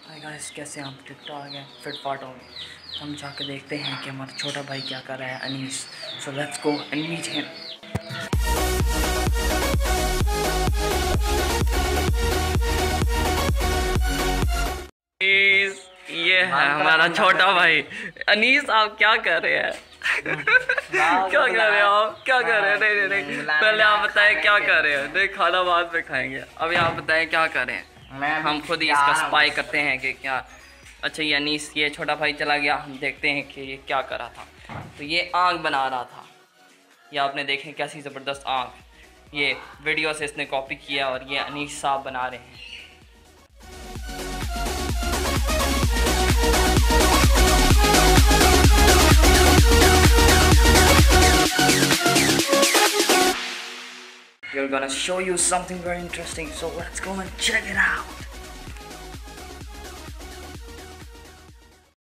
Hi guys, कैसे हम TikTok आ गए फिट फाट हो गए। हम जाके देखते हैं कि हमारा छोटा भाई क्या कर रहा है, Anees. So let's go and meet him. ये है हमारा छोटा भाई अनीस। आप क्या कर रहे हैं? क्या कर रहे हो आप? क्या कर रहे हैं? नहीं नहीं नहीं, पहले आप बताएं क्या कर रहे हैं। नहीं, खाना बाद में खाएंगे, अभी आप बताएं क्या कर रहे हैं। हम खुद ही इसका स्पाई करते हैं कि क्या। अच्छा, ये अनीस, ये छोटा भाई चला गया, हम देखते हैं कि ये क्या कर रहा था। तो ये आँख बना रहा था, ये आपने देखें कैसी ज़बरदस्त आँख। ये वीडियो से इसने कॉपी किया और ये अनीस साहब बना रहे हैं। We're gonna show you something very interesting, so let's go and check it out.